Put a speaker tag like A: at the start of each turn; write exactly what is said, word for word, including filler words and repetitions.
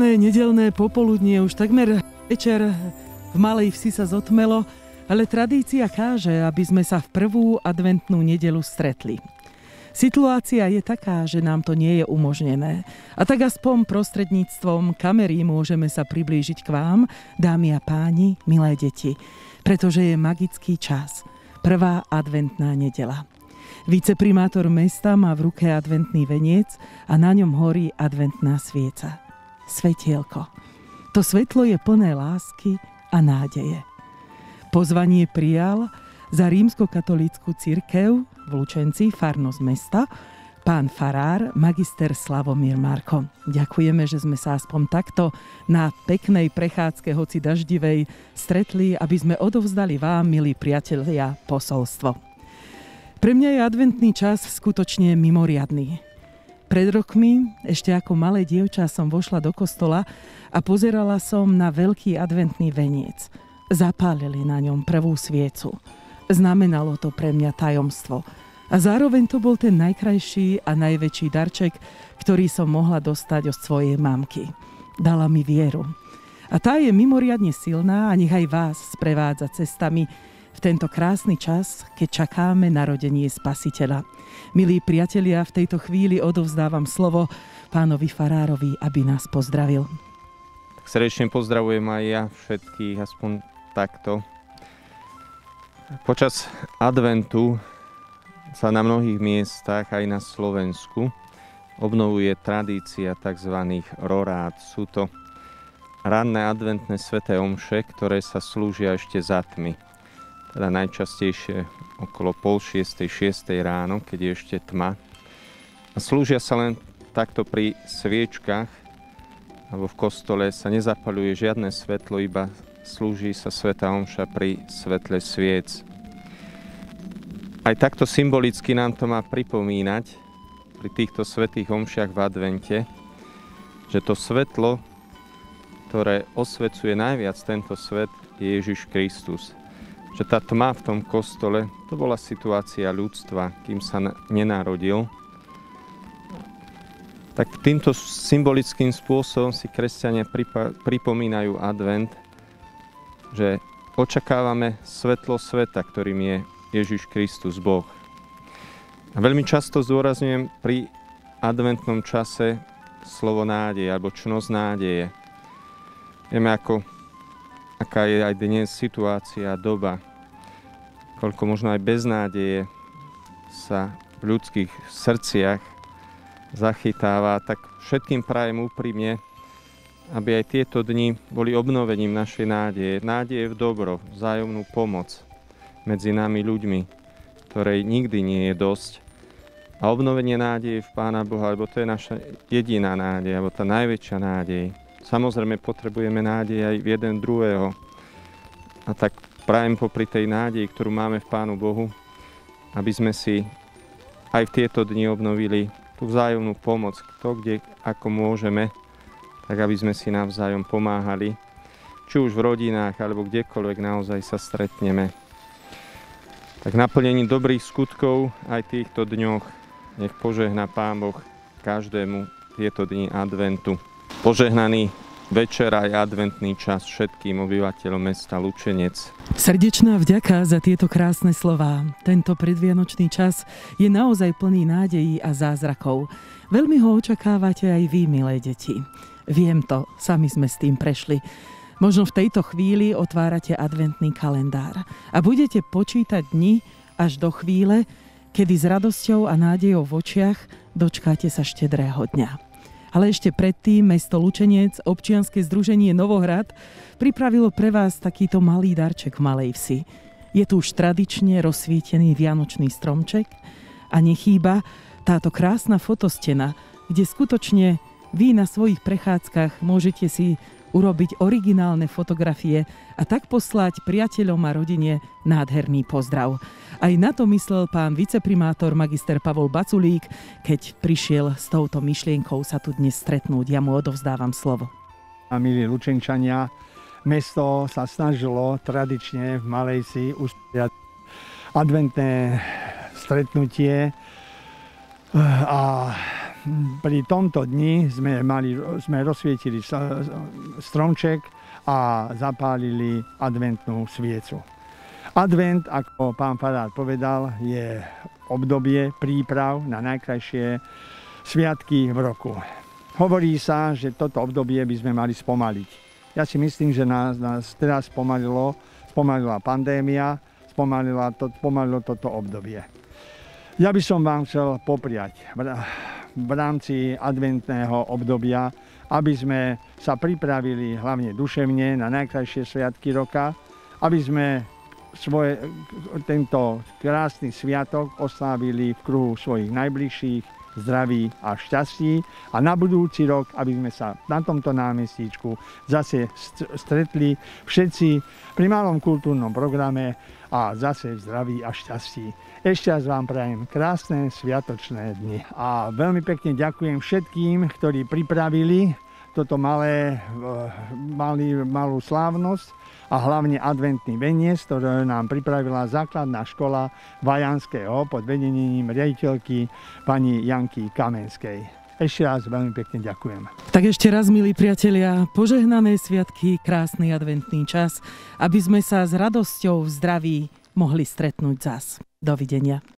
A: Krásne nedeľné popoludnie, už takmer večer v Malej Vsi sa zotmelo, ale tradícia káže, aby sme sa v prvú adventnú nedeľu stretli. Situácia je taká, že nám to nie je umožnené. A tak aspoň prostredníctvom kamery môžeme sa priblížiť k vám, dámy a páni, milé deti, pretože je magický čas. Prvá adventná nedeľa. Viceprimátor mesta má v ruke adventný veniec a na ňom horí adventná svieca. Svetielko. To svetlo je plné lásky a nádeje. Pozvanie prijal za rímskokatolícku cirkev v Lučenci, farnosť mesta, pán farár, magister Slavomír Marko. Ďakujeme, že sme sa aspoň takto na peknej prechádzke, hoci daždivej, stretli, aby sme odovzdali vám, milí priatelia, posolstvo. Pre mňa je adventný čas skutočne mimoriadny. Pred rokmi, ešte ako malé dievča, som vošla do kostola a pozerala som na veľký adventný veniec. Zapálili na ňom prvú sviecu. Znamenalo to pre mňa tajomstvo. A zároveň to bol ten najkrajší a najväčší darček, ktorý som mohla dostať od svojej mamky. Dala mi vieru. A tá je mimoriadne silná a nech aj vás sprevádza cestami v tento krásny čas, keď čakáme narodenie Spasiteľa. Milí priatelia, v tejto chvíli odovzdávam slovo pánovi farárovi, aby nás pozdravil.
B: Tak srdečne pozdravujem aj ja všetkých, aspoň takto. Počas adventu sa na mnohých miestach, aj na Slovensku, obnovuje tradícia tzv. Rorád. Sú to ranné adventné sväté omše, ktoré sa slúžia ešte za tmy. Teda najčastejšie okolo pol šiestej, šiestej ráno, keď je ešte tma. A slúžia sa len takto pri sviečkach, alebo v kostole sa nezapaľuje žiadne svetlo, iba slúži sa svätá omša pri svetle sviec. Aj takto symbolicky nám to má pripomínať pri týchto svätých omšiach v advente, že to svetlo, ktoré osvecuje najviac tento svet, je Ježiš Kristus. Že tá tma v tom kostole, to bola situácia ľudstva, kým sa nenarodil. Tak týmto symbolickým spôsobom si kresťania pripomínajú advent, že očakávame svetlo sveta, ktorým je Ježiš Kristus, Boh. A veľmi často zdôrazňujem pri adventnom čase slovo nádej, alebo čnosť nádeje. Vieme, ako, aká je aj dnes situácia, doba, koľko možno aj beznádeje sa v ľudských srdciach zachytáva, tak všetkým prajem úprimne, aby aj tieto dni boli obnovením našej nádeje. Nádeje v dobro, vzájomnú pomoc medzi nami ľuďmi, ktorej nikdy nie je dosť. A obnovenie nádeje v Pána Boha, lebo to je naša jediná nádej, alebo tá najväčšia nádej. Samozrejme potrebujeme nádej aj v jeden druhého. A tak prajem popri tej nádeji, ktorú máme v Pánu Bohu, aby sme si aj v tieto dni obnovili tú vzájomnú pomoc, kto kde ako môžeme, tak aby sme si navzájom pomáhali, či už v rodinách, alebo kdekoľvek naozaj sa stretneme. Tak naplnením dobrých skutkov aj týchto dňoch nech požehná Pán Boh každému tieto dni adventu. Požehnaný večer aj adventný čas všetkým obyvateľom mesta Lučenec.
A: Srdečná vďaka za tieto krásne slová. Tento predvianočný čas je naozaj plný nádejí a zázrakov. Veľmi ho očakávate aj vy, milé deti. Viem to, sami sme s tým prešli. Možno v tejto chvíli otvárate adventný kalendár a budete počítať dni až do chvíle, kedy s radosťou a nádejou v očiach dočkáte sa štedrého dňa. Ale ešte predtým mesto Lučenec, občianske združenie Novohrad, pripravilo pre vás takýto malý darček v Malej Vsi. Je tu už tradične rozsvietený vianočný stromček a nechýba táto krásna fotostena, kde skutočne vy na svojich prechádzkach môžete si urobiť originálne fotografie a tak poslať priateľom a rodine nádherný pozdrav. Aj na to myslel pán viceprimátor magister Pavol Baculík, keď prišiel s touto myšlienkou sa tu dnes stretnúť. Ja mu odovzdávam slovo.
C: A milí Lučenčania, mesto sa snažilo tradične v Malej Vsi usporiadať adventné stretnutie a pri tomto dni sme, mali, sme rozsvietili stromček a zapálili adventnú sviecu. Advent, ako pán farár povedal, je obdobie príprav na najkrajšie sviatky v roku. Hovorí sa, že toto obdobie by sme mali spomaliť. Ja si myslím, že nás, nás teraz spomalilo, spomalila pandémia, spomalila to, spomalilo toto obdobie. Ja by som vám chcel popriať v rámci adventného obdobia, aby sme sa pripravili hlavne duševne na najkrajšie sviatky roka, aby sme svoje, tento krásny sviatok oslávili v kruhu svojich najbližších, zdraví a šťastí a na budúci rok, aby sme sa na tomto námestíčku zase stretli všetci pri malom kultúrnom programe a zase v zdraví a šťastí. Ešte raz vám prajem krásne sviatočné dni a veľmi pekne ďakujem všetkým, ktorí pripravili toto malé, malý, malú slávnosť a hlavne adventný veniec, ktorý nám pripravila základná škola Vajanského pod vedením riaditeľky pani Janky Kamenskej. Ešte raz veľmi pekne ďakujem.
A: Tak ešte raz, milí priatelia, požehnané sviatky, krásny adventný čas, aby sme sa s radosťou v zdraví mohli stretnúť zas. Dovidenia.